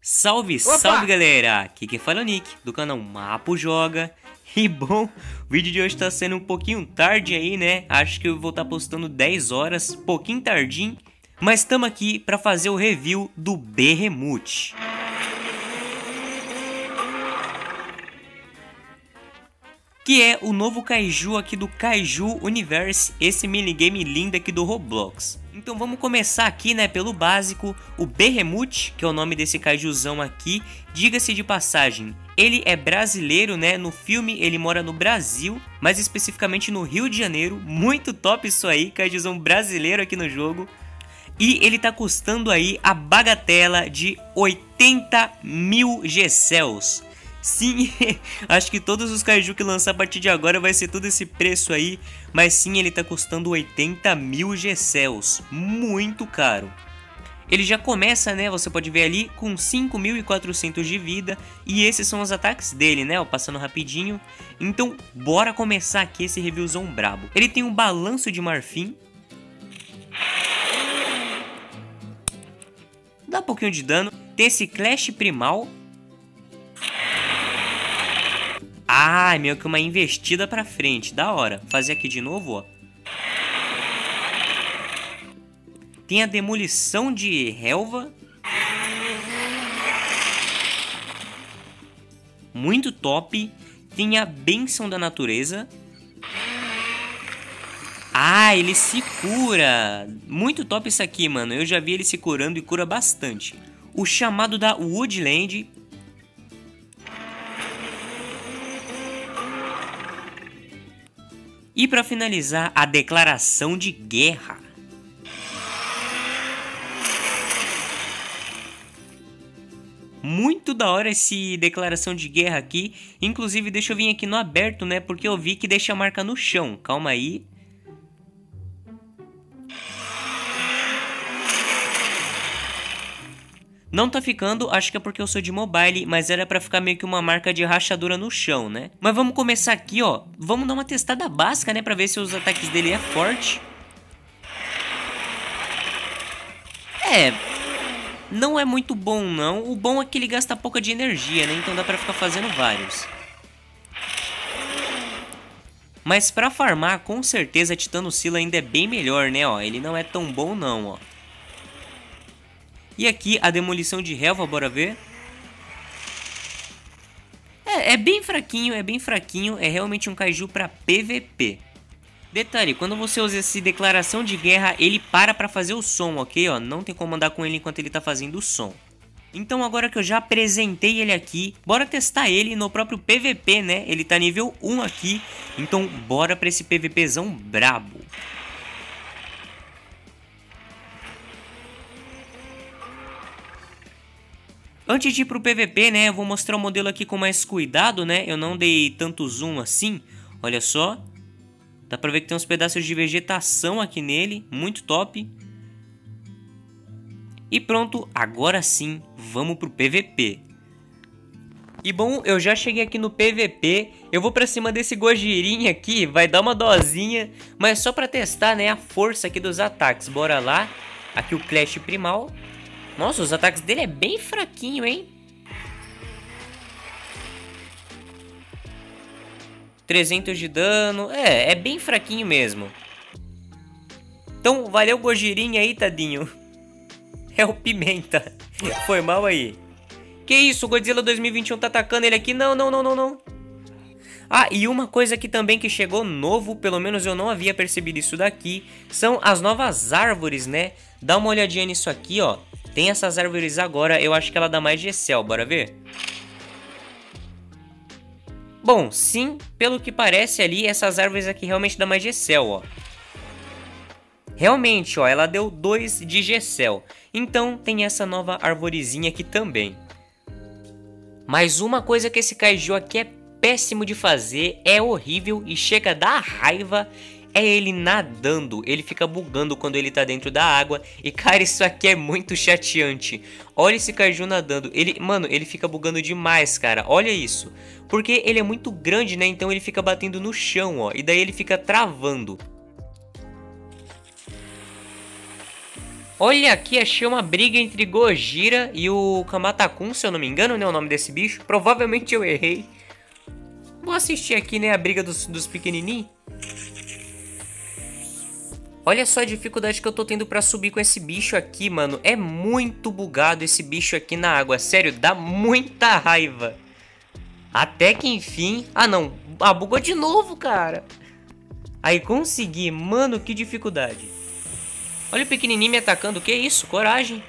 Salve, Opa! salve galera! Aqui quem fala é o Nick, do canal Mapo Joga. E bom, o vídeo de hoje tá sendo um pouquinho tarde aí, né? Acho que eu vou estar postando 10 horas, pouquinho tardinho. Mas estamos aqui para fazer o review do Behemoth. Que é o novo Kaiju aqui do Kaiju Universe, esse minigame lindo aqui do Roblox. Então vamos começar aqui, né, pelo básico. O Behemoth, que é o nome desse kaijuzão aqui, diga-se de passagem, ele é brasileiro, né, no filme ele mora no Brasil, mais especificamente no Rio de Janeiro. Muito top isso aí, kaijuzão brasileiro aqui no jogo. E ele tá custando aí a bagatela de 80 mil G-Cells. Sim, acho que todos os kaiju que lançar a partir de agora vai ser tudo esse preço aí. Mas sim, ele tá custando 80 mil G-Cells, muito caro. Ele já começa, né, você pode ver ali, com 5.400 de vida. E esses são os ataques dele, né, ó, passando rapidinho. Então, bora começar aqui esse reviewzão brabo. Ele tem um balanço de marfim. Dá um pouquinho de dano. Tem esse Clash Primal. Ah, meio que uma investida pra frente, da hora. Fazer aqui de novo, ó. Tem a demolição de relva. Muito top. Tem a benção da natureza. Ah, ele se cura. Muito top isso aqui, mano. Eu já vi ele se curando e cura bastante. O chamado da Woodland. E para finalizar, a declaração de guerra. Muito da hora esse declaração de guerra aqui. Inclusive, deixa eu vir aqui no aberto, né? Porque eu vi que deixa a marca no chão. Calma aí. Não tá ficando, acho que é porque eu sou de mobile, mas era pra ficar meio que uma marca de rachadura no chão, né? Mas vamos começar aqui, ó. Vamos dar uma testada básica, né? Pra ver se os ataques dele é forte. Não é muito bom, não. O bom é que ele gasta pouca de energia, né? Então dá pra ficar fazendo vários. Mas pra farmar, com certeza, Titanossauro ainda é bem melhor, né? Ó, ele não é tão bom, não, ó. E aqui a demolição de relva, bora ver. É bem fraquinho, é realmente um kaiju pra PVP. Detalhe, quando você usa essa declaração de guerra, ele para pra fazer o som, ok? Ó, não tem como andar com ele enquanto ele tá fazendo o som. Então agora que eu já apresentei ele aqui, bora testar ele no próprio PVP, né? Ele tá nível 1 aqui, então bora pra esse PVPzão brabo. Antes de ir pro PVP, né, eu vou mostrar o modelo aqui com mais cuidado, né, eu não dei tanto zoom assim, olha só. Dá pra ver que tem uns pedaços de vegetação aqui nele, muito top. E pronto, agora sim, vamos pro PVP. E bom, eu já cheguei aqui no PVP, eu vou pra cima desse Gojirin aqui, vai dar uma dosinha, mas só pra testar, né, a força aqui dos ataques, bora lá. Aqui o Clash Primal. Nossa, os ataques dele é bem fraquinho, hein? 300 de dano. É bem fraquinho mesmo. Então, valeu Gojirin aí, tadinho. É o Pimenta. Foi mal aí. Que isso, o Godzilla 2021 tá atacando ele aqui? Não, não, não, não, não. Ah, e uma coisa aqui também que chegou novo, pelo menos eu não havia percebido isso daqui, são as novas árvores, né? Dá uma olhadinha nisso aqui, ó. Tem essas árvores agora, eu acho que ela dá mais G-Cell, bora ver? Bom, sim, pelo que parece ali, essas árvores aqui realmente dão mais G-Cell, ó. Realmente, ó, ela deu 2 de G-Cell. Então tem essa nova arvorezinha aqui também. Mas uma coisa que esse kaiju aqui é péssimo de fazer, é horrível e chega a dar raiva, é ele nadando. Ele fica bugando quando ele tá dentro da água. E cara, isso aqui é muito chateante. Olha esse kaiju nadando. Mano, ele fica bugando demais, cara. Olha isso. Porque ele é muito grande, né? Então ele fica batendo no chão, ó. E daí ele fica travando. Olha aqui, achei uma briga entre Gojira e o Kamatakun, se eu não me engano, né? O nome desse bicho. Provavelmente eu errei. Vou assistir aqui, né? A briga dos pequenininhos. Olha só a dificuldade que eu tô tendo pra subir com esse bicho aqui, mano. É muito bugado esse bicho aqui na água. Sério, dá muita raiva. Até que enfim... Ah, não. Ah, bugou de novo, cara. Aí consegui. Mano, que dificuldade. Olha o pequenininho me atacando. Que isso? Coragem.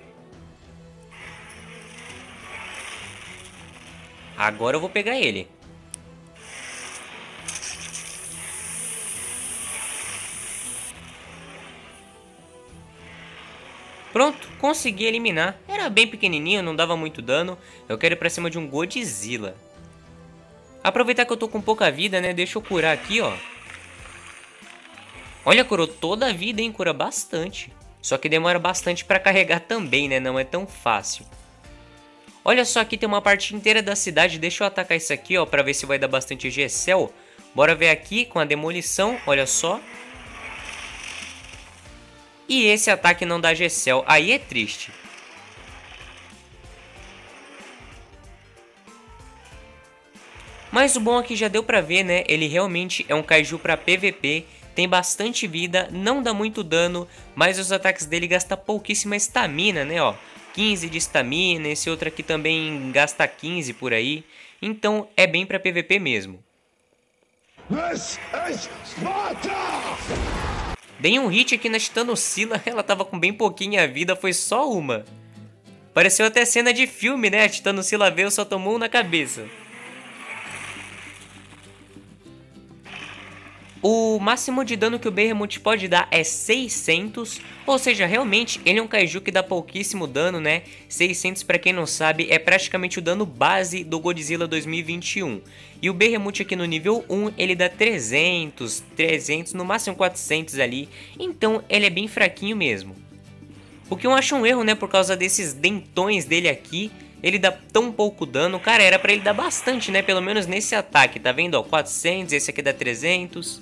Agora eu vou pegar ele. Pronto, consegui eliminar. Era bem pequenininho, não dava muito dano. Eu quero ir pra cima de um Godzilla. Aproveitar que eu tô com pouca vida, né? Deixa eu curar aqui, ó. Olha, curou toda a vida, hein? Cura bastante. Só que demora bastante pra carregar também, né? Não é tão fácil. Olha só, aqui tem uma parte inteira da cidade. Deixa eu atacar isso aqui, ó, pra ver se vai dar bastante G-Cell. Bora ver aqui com a demolição, olha só. E esse ataque não dá G-Cell, aí é triste. Mas o bom aqui já deu pra ver, né? Ele realmente é um kaiju pra PVP, tem bastante vida, não dá muito dano, mas os ataques dele gastam pouquíssima estamina, né? Ó, 15 de estamina, esse outro aqui também gasta 15 por aí. Então é bem pra PVP mesmo. Dei um hit aqui na Titanossauro, ela tava com bem pouquinha vida, foi só uma. Pareceu até cena de filme, né? A Titanossauro veio, só tomou um na cabeça. O máximo de dano que o Behemoth pode dar é 600, ou seja, realmente ele é um kaiju que dá pouquíssimo dano, né? 600, pra quem não sabe, é praticamente o dano base do Godzilla 2021. E o Behemoth aqui no nível 1, ele dá 300, no máximo 400 ali, então ele é bem fraquinho mesmo. O que eu acho um erro, né, por causa desses dentões dele aqui, ele dá tão pouco dano. Cara, era pra ele dar bastante, né, pelo menos nesse ataque, tá vendo, ó, 400, esse aqui dá 300...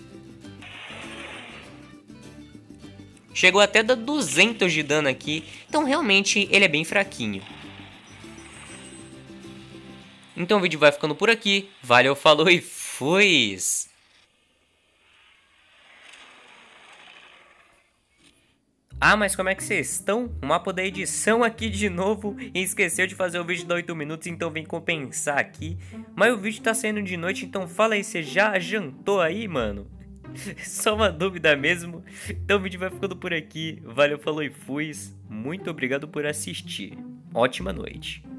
Chegou até a dar 200 de dano aqui, então realmente ele é bem fraquinho. Então o vídeo vai ficando por aqui, valeu, falou e fui! Ah, mas como é que vocês estão? O mapa da edição aqui de novo e esqueceu de fazer o vídeo de 8 minutos, então vem compensar aqui. Mas o vídeo tá saindo de noite, então fala aí, você já jantou aí, mano? Só uma dúvida mesmo. Então o vídeo vai ficando por aqui. Valeu, falou e fui. Muito obrigado por assistir. Ótima noite.